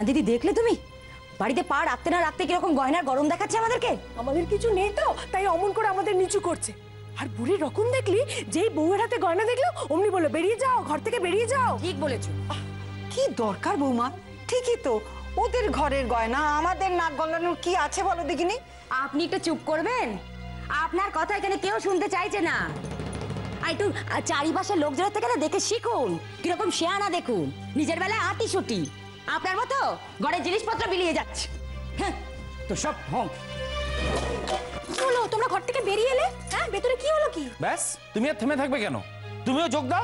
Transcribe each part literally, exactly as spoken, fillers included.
দিদি দেখলে তুমি বাড়িতে পা রাখতে না রাখতে কিরকম গয়নার গরম দেখাচ্ছে আমাদেরকে। আমাদের কিছু নেই তো তাই অমন করে আমাদের নিচু করছে। আর বুড়ির রকম দেখলি যেই বউয়ের হাতে গয়না দেখলো অমনি বলে বেরিয়ে যাও, ঘর থেকে বেরিয়ে যাও। ঠিক বলেছো। কি দরকার বৌমা? ঠিকই তো, ওদের ঘরের গয়না আমাদের নাক গলানোর কি আছে বলো দেখিনি। আপনি একটু চুপ করবেন? আপনার কথা এখানে কেউ শুনতে চাইছে না। আর একটু চারিপাশের লোকজনের থেকে না দেখে শিখুন, কিরকম শেয়ানা দেখুন। নিজের বেলায় আটি ছুটি, আপনার মতো ঘরের জিনিসপত্র বিলিয়ে যাচ্ছে। হ্যাঁ তো সব হ্যাঁ হলো, তোমরা ঘর থেকে বেরিয়ে এলে? হ্যাঁ ভেতরে কি হলো কি? ব্যাস, তুমি আর থেমে থাকবে কেন? তুমিও যোগ দাও।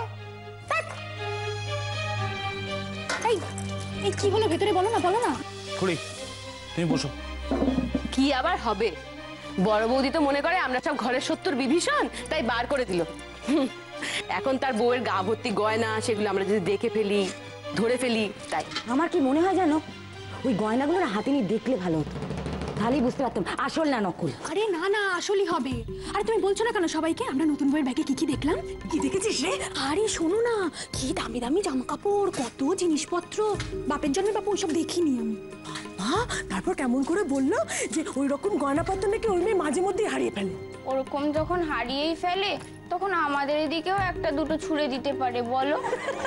এই এই কি হলো ভেতরে বলো না, বলো না। খুড়ি তুমি বসো। কি আবার হবে? বড় বৌদি তো মনে করে আমরা সব ঘরের শত্রুর বিভীষণ, তাই বার করে দিল। এখন তার বউয়ের গা ভর্তি গয়না, সেগুলো আমরা যদি দেখে ফেলি, ধরে ফেলি, তাই আমার কি মনে হয় জানো, ওই গয়নাগুলোর হাতে নিয়ে দেখলে ভালো হতো, তাহলেই বুঝতে পারতাম আসল না নকল। আরে না না, আসলই হবে। আরে তুমি বলছো না কেন সবাইকে আমরা নতুন বইয়ের ব্যাগে কি কি দেখলাম? কি দেখেছিস রে? আরে শোনো না, কি দামি দামি জামা কাপড়, কত জিনিসপত্র। বাপের জন্য বাপু ওইসব দেখিনি আমি। বাবা তারপর কেমন করে বললো যে ওই রকম গয়নাপত্র নাকি ওই মেয়ে মাঝে মধ্যে হারিয়ে ফেলে। ওরকম যখন হারিয়েই ফেলে তখন আমাদের এদিকেও একটা দুটো ছুঁড়ে দিতে পারে, বলো?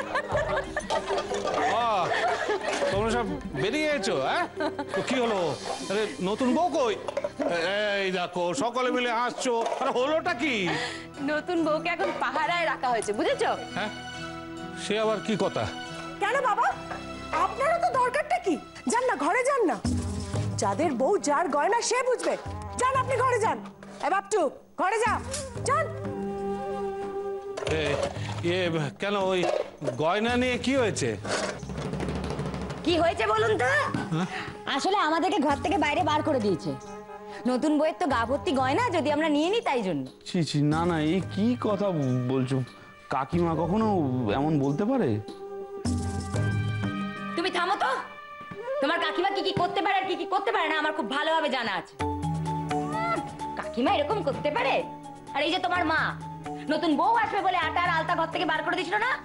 তোমরা সব বেরিয়ে এসেছো? হ্যাঁ তো কি হলো? আরে নতুন বউ কই? এই দেখো সকলে মিলে হাসছো। আরে হলোটা কি? নতুন বউকে এখন পাহারায় রাখা হয়েছে, বুঝেছো? হ্যাঁ সে আবার কি কথা? কেন বাবা, আপনারও তো দরকারটা কি? যান না ঘরে যান না, যাদের বউ যার গয়না সে বুঝবে। যান আপনি ঘরে যান। এ বাপটু ঘরে যা, যান। ইয়ে কেন, ওই গয়না নিয়ে কি হয়েছে? কি হয়েছে বলুন তো? আসলে আমাদেরকে ঘর থেকে বাইরে বার করে দিয়েছে। নতুন বইয়ের তো গা ভর্তি গয়না, যদি আমরা নিয়ে নিই তাই জন্য। ছি ছি, না না, এই কি কথা বলছো? কাকিমা কখনো এমন বলতে পারে? তুমি থামো তো। তোমার কাকিমা কি কি করতে পারে আর কি কি করতে পারে না আমার খুব ভালোভাবে জানা আছে। কাকিমা এরকম করতে পারে? আর এই যে তোমার মা নতুন বউ আসবে বলে আটা আর আলতা ঘর থেকে বার করে দিয়েছিল না,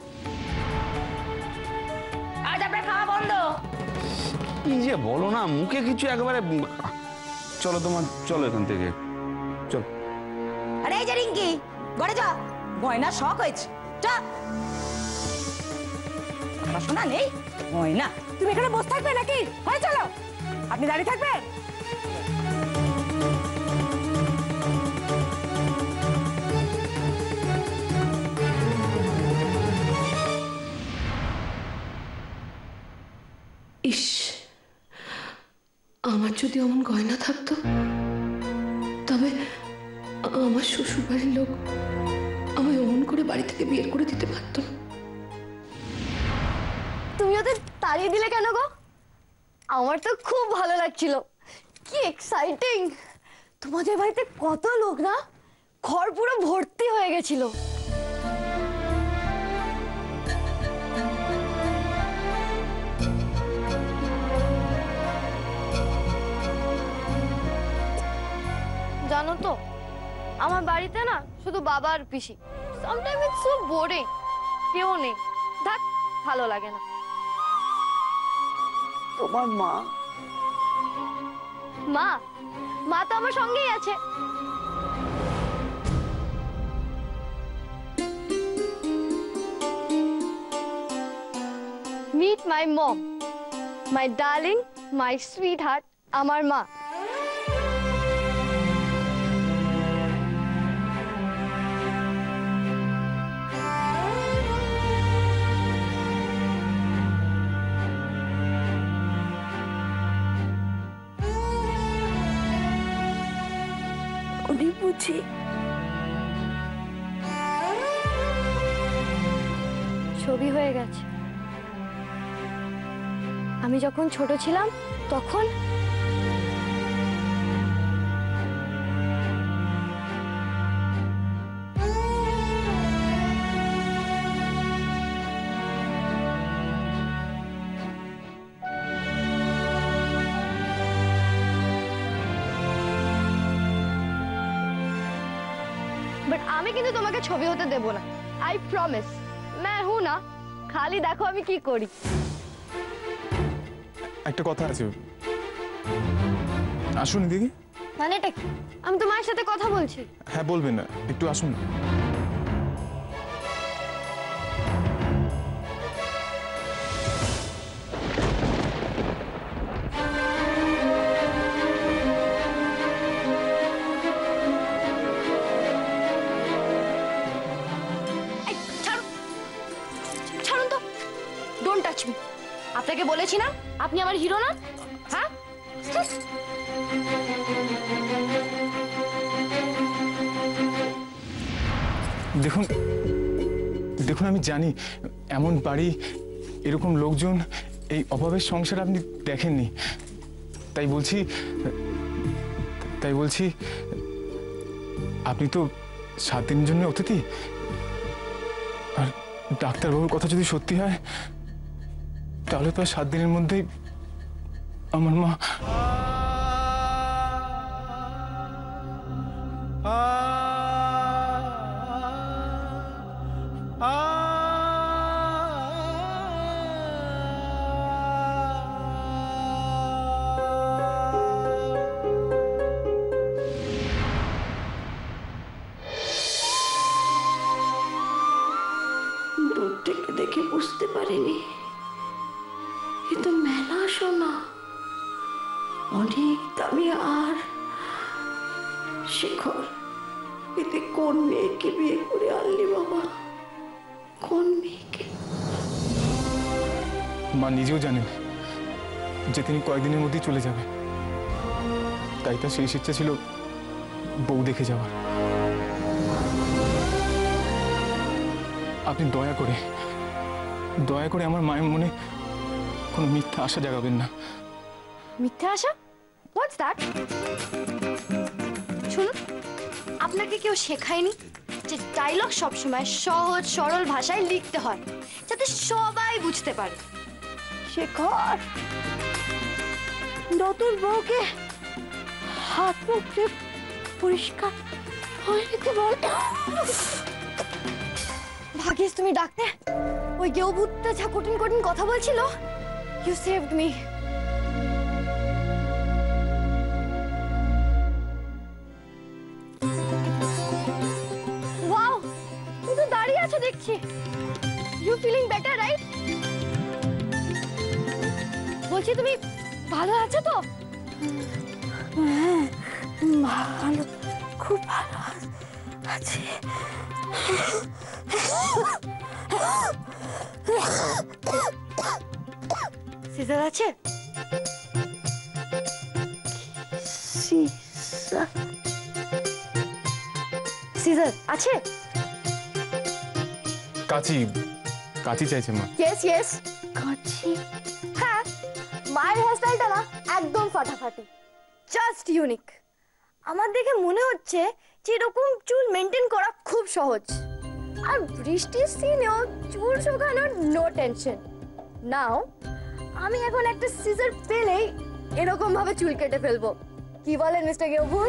আজ আপনার খাওয়া বন্ধ। কি যে বলো না, মুখে কিছু একেবারে। চলো তোমার, চলো এখান থেকে চলো। আরে এই যে রিঙ্কি, ঘরে যা, গয়না শখ হয়েছে। শোনা নেই গয়না। তুমি এখানে বসে থাকবে নাকি? হয় চলো, আপনি দাঁড়িয়ে থাকবেন। ইস, আমার যদি অমন গয়না থাকতো, তবে আমার শ্বশুর বাড়ির লোক আমায় অমন করে বাড়ি থেকে বের করে দিতে পারতো। তুমি ওদের তাড়িয়ে দিলে কেন গো? আমার তো খুব ভালো লাগছিল। কি এক্সাইটিং! তোমাদের বাড়িতে কত লোক না, ঘর পুরো ভর্তি হয়ে গেছিল। জানো তো, আমার বাড়িতে না শুধু বাবা আর পিসি। সামটাইম ইটস সো বোরিং, কেউ নেই। দেখ, ভালো লাগে না। তোমার মা? মা মা তো আমার সঙ্গেই আছে। Meet my mom, my darling, my sweetheart, আমার মা। উনি বুঝি ছবি হয়ে গেছে। আমি যখন ছোট ছিলাম তখন বাট আমি কিন্তু তোমাকে ছবি হতে দেব না। I promise. मैं हूं ना, খালি দেখো আমি কি করি। একটা কথা আছে, আসুন দিদি। মানে এটা কি? আমি তো মায়ের সাথে কথা বলছি। হ্যাঁ বলবেন না, একটু আসুন না। এই, ছাড়ুন। ছাড়ুন তো, ডোন্ট টাচ মি। আপনাকে বলেছি না আপনি আমার হিরো না, হ্যাঁ? দেখুন দেখুন আমি জানি এমন বাড়ি, এরকম লোকজন, এই অভাবের সংসার আপনি দেখেননি, তাই বলছি তাই বলছি আপনি তো সাত দিনের জন্য অতিথি, আর ডাক্তারবাবুর কথা যদি সত্যি হয় তাহলে তো আর সাত দিনের মধ্যেই আমার মা। দূর থেকে দেখে বুঝতে পারিনি এ তো মেলা সোনা, অনেক দামি। আর শেখর, এতে কোন মেয়েকে বিয়ে করে আনলি বাবা? কোন মেয়েকে? মা নিজেও জানেন যে তিনি কয়েকদিনের মধ্যেই চলে যাবে, তাই তার শেষ ইচ্ছা ছিল বউ দেখে যাওয়ার। আপনি দয়া করে দয়া করে আমার মায়ের মনে কোনো মিথ্যা আশা জাগাবেন না। মিথ্যা আশা? What's that? শুনুন, আপনাকে কেউ শেখায়নি যে ডায়লগ সবসময় সহজ সরল ভাষায় লিখতে হয় যাতে সবাই বুঝতে পারে। শেখর, নতুন বউকে হাত মুখ দিয়ে পরিষ্কার হয়ে নিতে বল। ভাগিস তুমি ডাকতে, ওই গেউ ভূতটা যা কঠিন কঠিন কথা বলছিল। You saved me. ওয়াও, তুমি তো দাঁড়িয়ে আছো দেখছি। You feeling better, right? বলছি তুমি ভালো আছো তো? হ্যাঁ, ভালো, খুব ভালো আছি। সিজার আছে? সিজার সিজার আছে? কাচি কাচি চাইছে মা। Yes yes. কাছি? হ্যাঁ, মায়ের হেয়ারস্টাইলটা না একদম ফাটাফাটি, জাস্ট ইউনিক। আমার দেখে মনে হচ্ছে যে এরকম চুল মেনটেন করা খুব সহজ। আর বৃষ্টির সিনেও চুল শুকানোর নো টেনশন। নাও আমি এখন একটা সিজার পেলেই এরকম ভাবে চুল কেটে ফেলবো। কি বলেন মিস্টার গেউভূত?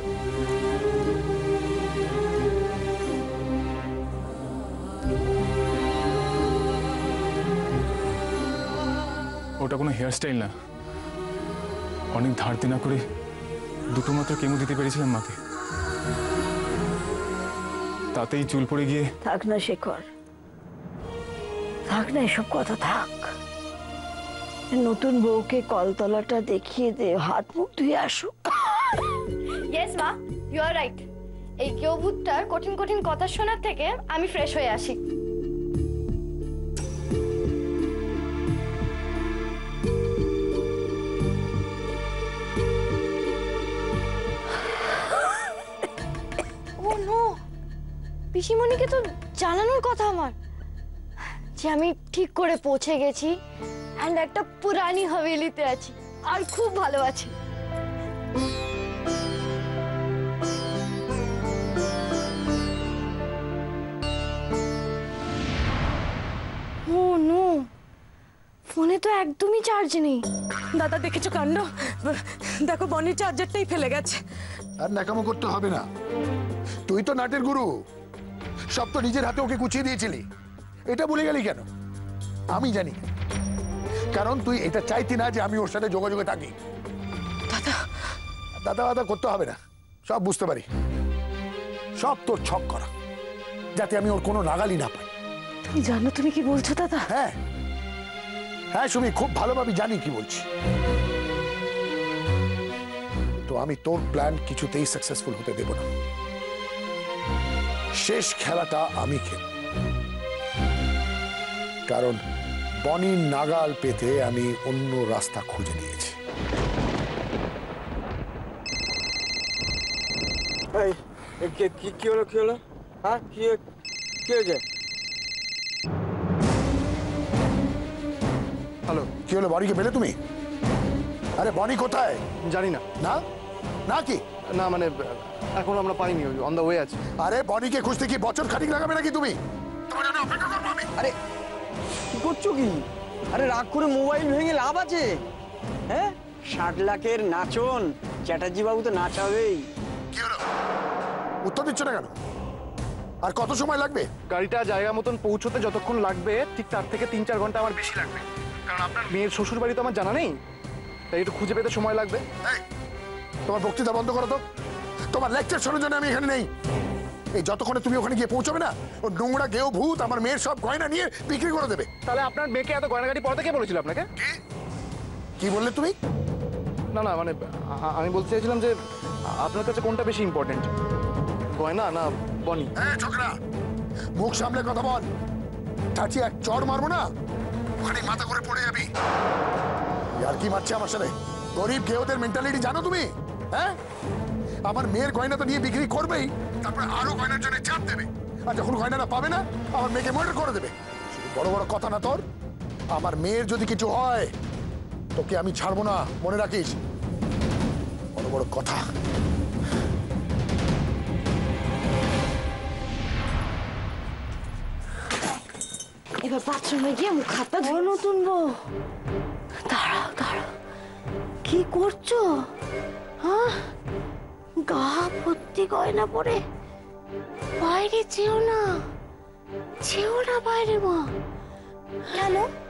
ওটা কোনো হেয়ারস্টাইল না, অনেক ধার দেনা করে দুটো মাত্র কেমো দিতে পেরেছিলাম মাকে, তাতেই চুল পড়ে গিয়ে। থাক না শেখর, থাক না এসব কথা, থাক। নতুন বউকে কলতলাটা দেখিয়ে দে, হাত মুখ ধুয়ে আসুক। ইয়েস মা, ইউ আর রাইট। এই গেউভূতটার কঠিন কঠিন কথা শোনার থেকে আমি ফ্রেশ হয়ে আসি। ও নো, পিসিমণিকে তো জানানোর কথা আমার, যে আমি ঠিক করে পৌঁছে গেছি এন্ড একটা পুরানি হাভেলিতে আছি আর খুব ভালো আছি। ও নো, ফোনে তো একদমই চার্জ নেই। দাদা দেখেছো কাণ্ড, দেখো বনির চার্জারটাই ফেলে গেছে। আর ন্যাকামো করতে হবে না, তুই তো নাটের গুরু, সব তো নিজের হাতে ওকে কুচিয়ে দিয়েছিলি। এটা বলে গেলি কেন? আমি জানি কারণ তুই এটা চাইতি না যে আমি ওর সাথে যোগাযোগে থাকি। দাদা দাদা দাদা করতে হবে না, সব বুঝতে পারি। সব তোর ছক করা, যাতে আমি ওর কোনো নাগালি না পাই। তুমি জানো তুমি কি বলছো দাদা? হ্যাঁ হ্যাঁ সুমি, খুব ভালোভাবে জানি কি বলছি। তো আমি তোর প্ল্যান কিছুতেই সাকসেসফুল হতে দেব না। শেষ খেলাটা আমি খেল, কারণ বনির নাগাল পেতে আমি অন্য রাস্তা খুঁজে নিয়েছি। কি হলো কি হলো হ্যাঁ কি কি হয়েছে? হ্যালো, কি হলো? বনিকে পেলে তুমি? আরে বনি কোথায়? জানি না। না না কি না মানে এখন আমরা পাইনি, অন দ্য ওয়ে আছে। আরে বনিকে খুঁজতে কি বছর খানিক লাগাবে নাকি তুমি? আরে কি করছো কি? আরে রাগ করে মোবাইল ভেঙে লাভ আছে? হ্যাঁ, ষাট লাখের নাচন চ্যাটার্জি বাবু তো নাচাবেই। কি হলো, উত্তর দিচ্ছ না কেন? আর কত সময় লাগবে? গাড়িটা জায়গা মতন পৌঁছতে যতক্ষণ লাগবে ঠিক তার থেকে তিন চার ঘন্টা আমার বেশি লাগবে, কারণ আপনার মেয়ের শ্বশুর বাড়ি তো আমার জানা নেই, তাই একটু খুঁজে পেতে সময় লাগবে। তোমার বক্তৃতা বন্ধ করো তো, তোমার লেকচার শোনার জন্য আমি এখানে নেই। এই যতক্ষণে তুমি ওখানে গিয়ে পৌঁছবে না, ও নোংরা গেও ভূত আমার মেয়ের সব গয়না নিয়ে বিক্রি করে দেবে। তাহলে আপনার মেয়েকে এত গয়নাগাড়ি পড়াতে কে বলেছিল আপনাকে? কি বললে তুমি? না না মানে আমি বলতে চাইছিলাম যে আপনার কাছে কোনটা বেশি ইম্পর্টেন্ট, গয়না না বনি? হ্যাঁ ছোকরা, মুখ সামলে কথা বল, চাচি এক চড় মারবো না, ওখানে মাথা করে পড়ে যাবি। আর কি মারছে আমার সাথে? গরিব গেওদের মেন্টালিটি জানো তুমি? হ্যাঁ, আমার মেয়ের গয়না তো নিয়ে বিক্রি করবেই, তারপরে আরো গয়নার জন্য চাপ দেবে, আর যখন গয়নাটা পাবে না আমার মেয়েকে মার্ডার করে দেবে। বড় বড় কথা না তোর? আমার মেয়ের যদি কিছু হয় তোকে আমি ছাড়বো না, মনে রাখিস। বড় বড় কথা। এবার বাথরুমে গিয়ে মুখ হাত পা ধুয়ে। নতুন বউ, দাঁড়াও দাঁড়াও, কি করছো? হ্যাঁ, গা ভর্তি গয়না পরে বাইরে যেও না, যেও না বাইরে। মা কেন?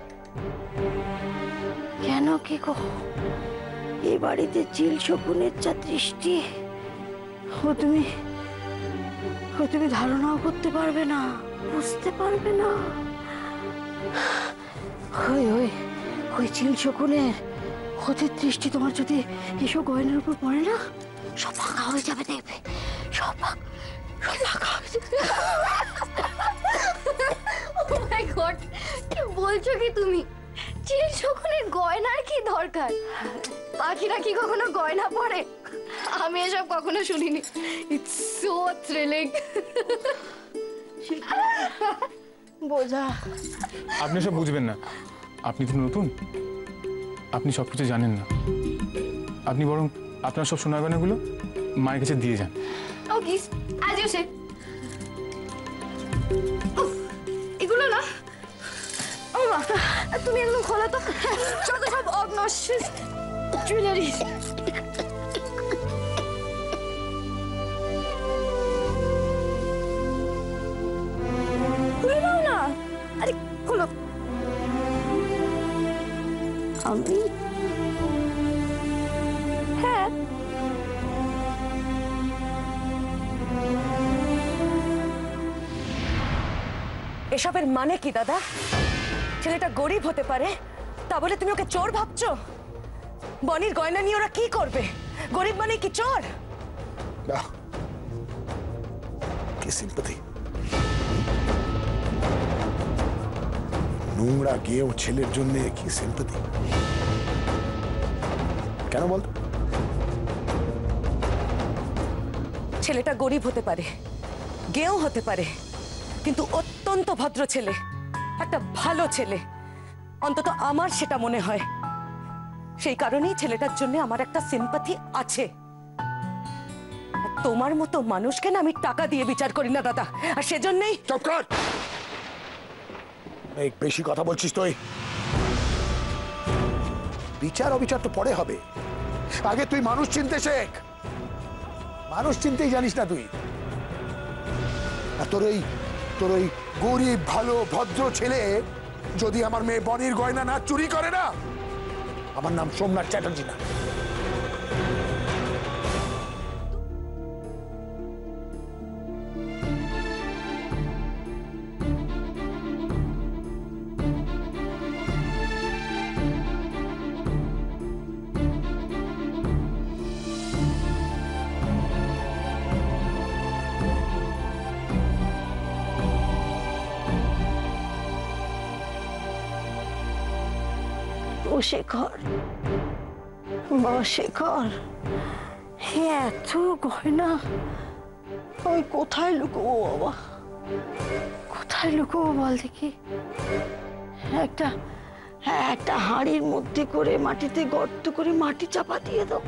কেন কি গো? এই বাড়িতে চিল শকুনের যা দৃষ্টি, ও তুমি ও তুমি ধারণাও করতে পারবে না, বুঝতে পারবে না। ওই ওই ওই চিল শকুনের ওদের দৃষ্টি তোমার যদি এসব গয়নার উপর পড়ে না, সব ফাঁকা হয়ে যাবে, দেখবে সব ফাঁকা সব ফাঁকা হয়ে যাবে। Oh my God, কি বলছো কি তুমি? চিল শকুনের গয়নার কি দরকার? পাখিরা কি কখনো গয়না পরে? আমি এসব কখনো শুনিনি। It's so thrilling. বোঝা, আপনি সব বুঝবেন না, আপনি তো নতুন, আপনি সব কিছু জানেন না। আপনি বরং আপনার সব সোনার গয়নাগুলো মায়ের কাছে দিয়ে যান। ওকে, আজ এসে এগুলো না, ও মা, তুমি এগুলো খোলা তো, যত সব অবনশ্বর জুয়েলারি। খুলে দাও না, আরে খোলো। আমি হ্যাঁ, এসবের মানে কি দাদা? ছেলেটা গরিব হতে পারে, তা বলে তুমি ওকে চোর ভাবছো? বনির গয়না নিয়ে ওরা কি করবে? গরিব মানে কি চোর? কি সিম্পাথি! নোংরা গেও ছেলের জন্য কি সিম্পাথি! কেন বলতো? ছেলেটা গরিব হতে পারে, গেও হতে পারে, কিন্তু অত্যন্ত ভদ্র ছেলে, একটা ভালো ছেলে, অন্তত আমার সেটা মনে হয়। সেই কারণেই ছেলেটার জন্য আমার একটা সিম্পাথি আছে। তোমার মতো মানুষকে না আমি টাকা দিয়ে বিচার করি না দাদা, আর সেজন্যই। চুপ কর! এই বেশি কথা বলছিস তুই। বিচার অবিচার তো পরে হবে, আগে তুই মানুষ চিনতে শেখ। মানুষ চিনতেই জানিস না তুই। আর তোর ওই তোর ওই গরিব ভালো ভদ্র ছেলে যদি আমার মেয়ে বনির গয়না না চুরি করে না, আমার নাম সোমনাথ চ্যাটার্জি না। ও শেখর, মা শেখর, এত গয়না আমি কোথায় লুকোবো বাবা? কোথায় লুকোবো বল দেখি? একটা একটা হাঁড়ির মধ্যে করে মাটিতে গর্ত করে মাটি চাপা দিয়ে দাও।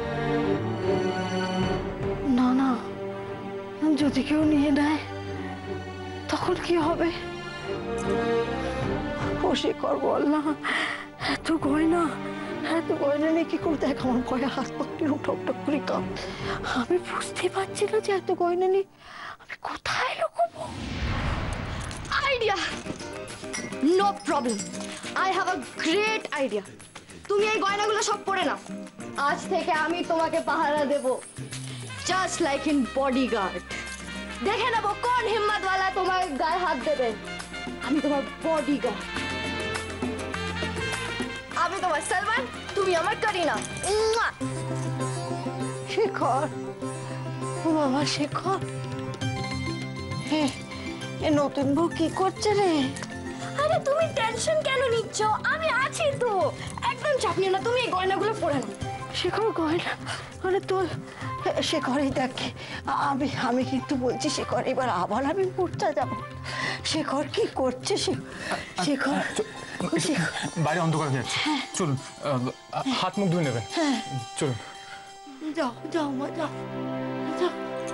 না না, যদি কেউ নিয়ে নেয় তখন কি হবে? ও শেখর বল না, এত গয়না এত গয়না নিয়ে কি করে? দেখ আমার গয়না হাত পাখি ঠক ঠক করে কাঁপ। আমি বুঝতে পারছি না যে এত গয়না নিয়ে আমি কোথায় লুকোবো। Idea, no problem, I have a great idea. তুমি এই গয়নাগুলো সব পরে নাও, আজ থেকে আমি তোমাকে পাহারা দেব, জাস্ট লাইক ইন বডিগার্ড। দেখে নেবো কোন হিম্মতওয়ালা তোমার গায়ে হাত দেবে। আমি তোমার বডিগার্ড, আমি তোমার সালমান, তুমি আমার করিনা। শেখর, ও বাবা শেখর, এ নতুন বউ কি করছে রে? আরে তুমি টেনশন কেন নিচ্ছ? আমি আছি তো, একদম চাপ নিও না। তুমি এই গয়নাগুলো পরে নাও। শেখর গয়না মানে তোর? শেখরই দেখ, আমি আমি কিন্তু বলছি শেখর, এবার আবার আমি পড়তে যাব। শেখর কি করছে? শেখর বাইরে অন্ধকার হয়ে যাচ্ছে, চলুন হাত মুখ ধুয়ে নেবেন। চলুন যাও যাও মা, যাও যাও।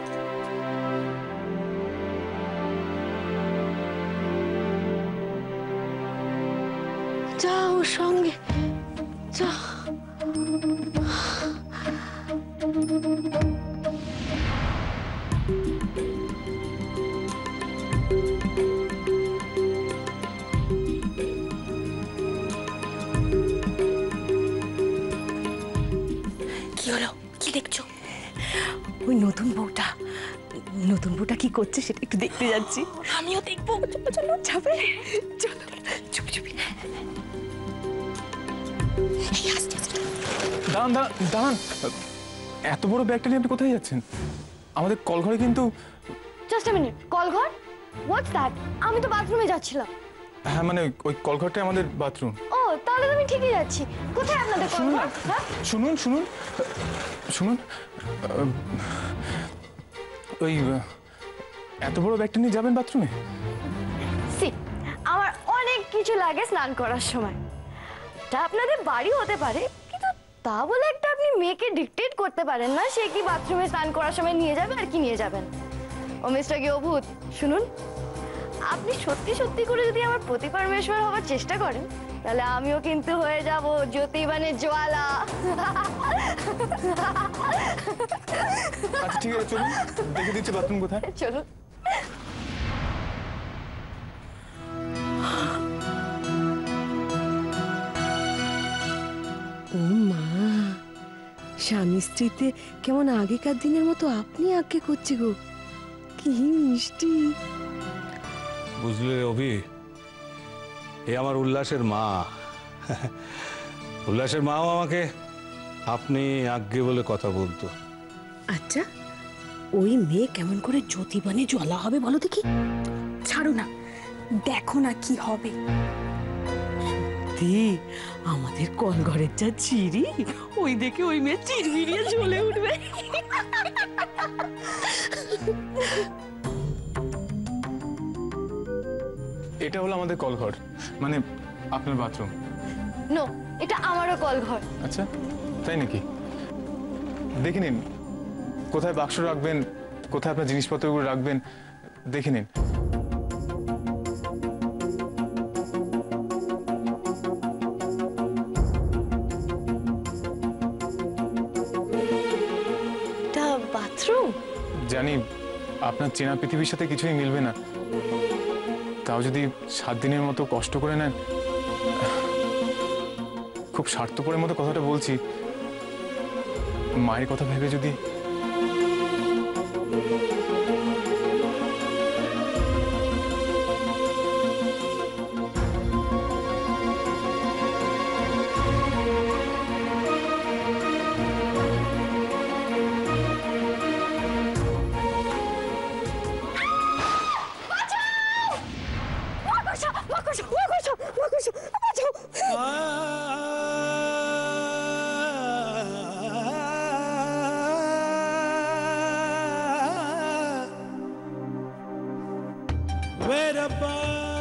যাও ওর সঙ্গে যা। কি হলো? কি দেখছো? ওই নতুন বউটা নতুন বউটা কি করছে সেটা একটু দেখতে যাচ্ছি। আমিও দেখবো। চলো চলো, যাবে, চলো চুপি চুপি। দাঁড়ান দাঁড়ান দাঁড়ান, এত বড় ব্যাগটা নিয়ে আপনি কোথায় যাচ্ছেন? আমাদের কলঘরে কিন্তু। জাস্ট আ মিনিট, কলঘর? What's that? আমি তো বাথরুমে যাচ্ছিলাম। হ্যাঁ মানে ওই কলঘরটা আমাদের বাথরুম। ও, তাহলে তুমি ঠিকই যাচ্ছি। কোথায় আপনাদের কলঘর? হ্যাঁ, শুনুন শুনুন শুনুন, ওই এত বড় ব্যাগটা নিয়ে যাবেন বাথরুমে? সি, আমার অনেক কিছু লাগে স্নান করার সময়। তা আপনাদের বাড়ি হতে পারে, কিন্তু তা বলে একটা আপনি মেয়েকে ডিকটেট করতে পারেন না সে কি বাথরুমে স্নান করার সময় নিয়ে যাবে আর কি নিয়ে যাবেন। ও মিস্টার গিয়োভূত, শুনুন, আপনি সত্যি সত্যি করে যদি আমার পতি পরমেশ্বর হওয়ার চেষ্টা করেন, তাহলে আমিও কিন্তু হয়ে যাব জ্যোতিবানের জ্বালা। আচ্ছা ঠিক আছে, চলুন দেখে দিচ্ছি বাথরুম কোথায়। চলুন। ও মা, স্বামী স্ত্রীতে কেমন আগেকার দিনের মতো আপনি আগে করছে গো, কি মিষ্টি। বুঝলে অভি, এ আমার উল্লাসের মা। উল্লাসের মাও আমাকে আপনি আজ্ঞে বলে কথা বলতো। আচ্ছা, ওই মেয়ে কেমন করে জ্যোতিবানে জ্বালা হবে বলো দেখি? ছাড়ো না, দেখো না কি হবে। দি, আমাদের কলঘরের যা চিরি, ওই দেখে ওই মেয়ে চিরমিরিয়ে জ্বলে উঠবে। এটা হলো আমাদের কলঘর, মানে আপনার বাথরুম। নো, এটা আমারও কলঘর। আচ্ছা তাই নাকি? দেখে নিন কোথায় বাক্স রাখবেন, কোথায় আপনার জিনিসপত্রগুলো রাখবেন, দেখে নিন। এটা বাথরুম? জানি আপনার চেনা পৃথিবীর সাথে কিছুই মিলবে না, তাও যদি সাত দিনের মতো কষ্ট করে নেন, খুব স্বার্থপরের মতো কথাটা বলছি, মায়ের কথা ভেবে যদি Where